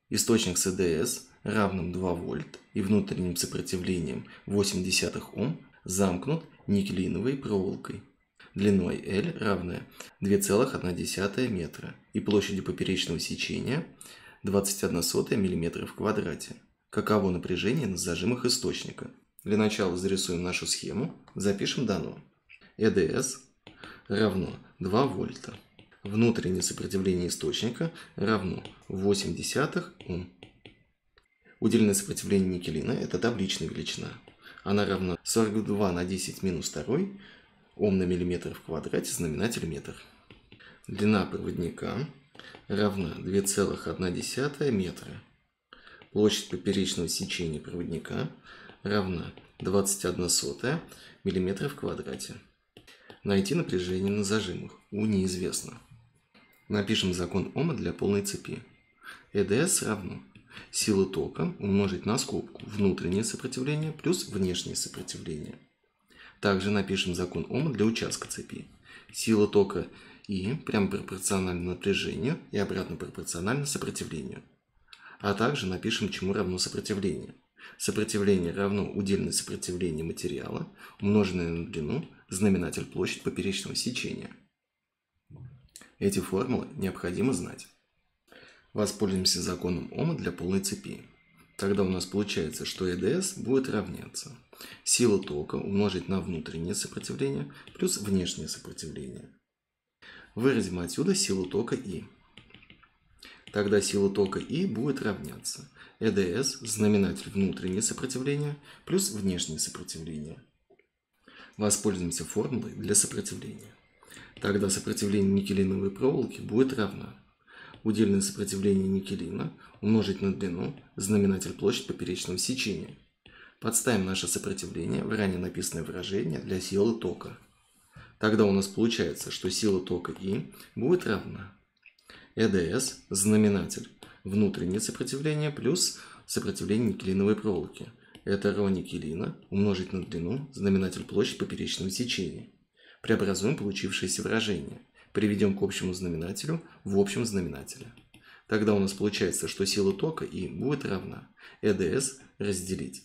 Источник с ЭДС равным 2 вольт и внутренним сопротивлением 0,8 Ом замкнут никелиновой проволокой длиной L равная 2,1 метра и площадью поперечного сечения 21 мм в квадрате. Каково напряжение на зажимах источника? Для начала зарисуем нашу схему, запишем дано. ЭДС равно 2 вольта. Внутреннее сопротивление источника равно 0,8 Ом. Удельное сопротивление никелина – это табличная величина. Она равна 42 на 10 минус 2 Ом на миллиметр в квадрате, знаменатель метр. Длина проводника равна 2,1 метра. Площадь поперечного сечения проводника равна 21 мм в квадрате. Найти напряжение на зажимах У неизвестно. Напишем закон Ома для полной цепи. ЭДС равно сила тока умножить на скобку внутреннее сопротивление плюс внешнее сопротивление. Также напишем закон Ома для участка цепи. Сила тока И прямо пропорциональна напряжению и обратно пропорциональна сопротивлению. А также напишем, чему равно сопротивление. Сопротивление равно удельное сопротивление материала, умноженное на длину, знаменатель площадь поперечного сечения. Эти формулы необходимо знать. Воспользуемся законом Ома для полной цепи. Тогда у нас получается, что ЭДС будет равняться сила тока умножить на внутреннее сопротивление плюс внешнее сопротивление. Выразим отсюда силу тока И. Тогда сила тока И будет равняться ЭДС, знаменатель внутреннее сопротивление, плюс внешнее сопротивление. Воспользуемся формулой для сопротивления. Тогда сопротивление никелиновой проволоки будет равно удельное сопротивление никелина умножить на длину, знаменатель площадь поперечного сечения. Подставим наше сопротивление в ранее написанное выражение для силы тока. Тогда у нас получается, что сила тока И будет равна ЭДС, знаменатель внутреннее сопротивление плюс сопротивление никелиновой проволоки. Это ρ никелина умножить на длину, знаменатель площадь поперечного сечения. Преобразуем получившееся выражение. Приведем к общему знаменателю в общем знаменателе. Тогда у нас получается, что сила тока И будет равна ЭДС разделить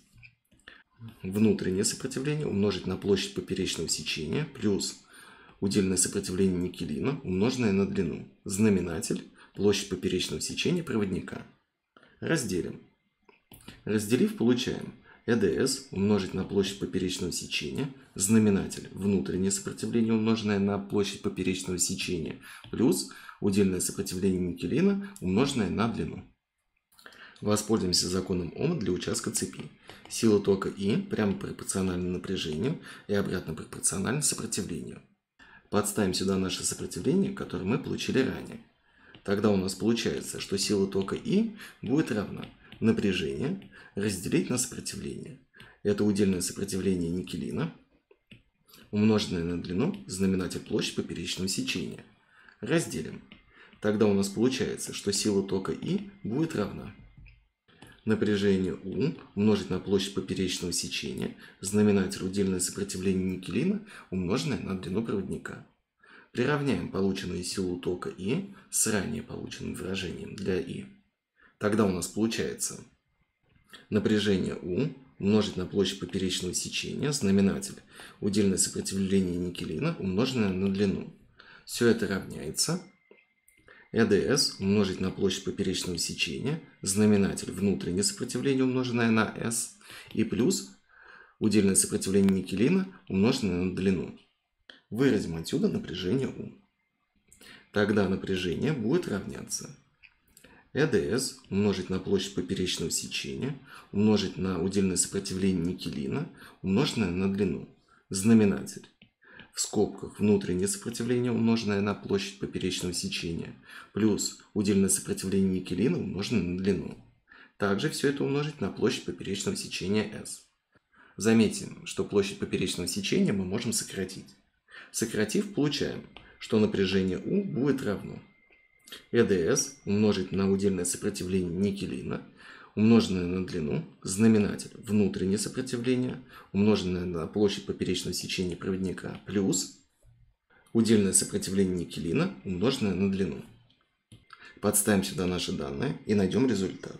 внутреннее сопротивление умножить на площадь поперечного сечения плюс удельное сопротивление никелина, умноженное на длину. Знаменатель – площадь поперечного сечения проводника. Разделим. Разделив, получаем ЭДС умножить на площадь поперечного сечения, знаменатель – внутреннее сопротивление, умноженное на площадь поперечного сечения, плюс удельное сопротивление никелина, умноженное на длину. Воспользуемся законом Ома для участка цепи. Сила тока И прямо пропорциональна напряжению и обратно пропорциональна сопротивлению. Подставим сюда наше сопротивление, которое мы получили ранее. Тогда у нас получается, что сила тока И будет равна напряжение разделить на сопротивление. Это удельное сопротивление никелина, умноженное на длину, знаменатель площадь поперечного сечения. Разделим. Тогда у нас получается, что сила тока И будет равна напряжение У умножить на площадь поперечного сечения, знаменатель удельное сопротивление никелина, умноженное на длину проводника. Приравняем полученную силу тока И с ранее полученным выражением для И. Тогда у нас получается напряжение У умножить на площадь поперечного сечения, знаменатель удельное сопротивление никелина, умноженное на длину. Все это равняется ЭДС умножить на площадь поперечного сечения, знаменатель внутреннее сопротивление, умноженное на S, и плюс удельное сопротивление никелина, умноженное на длину. Выразим отсюда напряжение У. Тогда напряжение будет равняться ЭДС умножить на площадь поперечного сечения, умножить на удельное сопротивление никелина, умноженное на длину. Знаменатель в скобках внутреннее сопротивление, умноженное на площадь поперечного сечения, плюс удельное сопротивление никелина, умноженное на длину. Также все это умножить на площадь поперечного сечения S. Заметим, что площадь поперечного сечения мы можем сократить. Сократив, получаем, что напряжение У будет равно ЭДС умножить на удельное сопротивление никелина, умноженное на длину, знаменатель внутреннее сопротивление, умноженное на площадь поперечного сечения проводника, плюс удельное сопротивление никелина, умноженное на длину. Подставим сюда наши данные и найдем результат.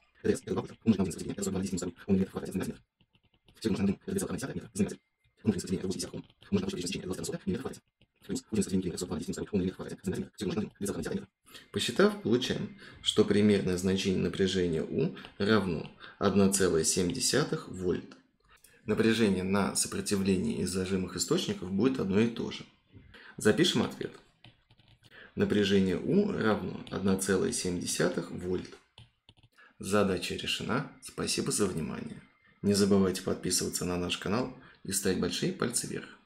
Посчитав, получаем, что примерное значение напряжения У равно 1,7 вольт. Напряжение на сопротивлении из зажимых источников будет одно и то же. Запишем ответ. Напряжение У равно 1,7 вольт. Задача решена. Спасибо за внимание. Не забывайте подписываться на наш канал и ставить большие пальцы вверх.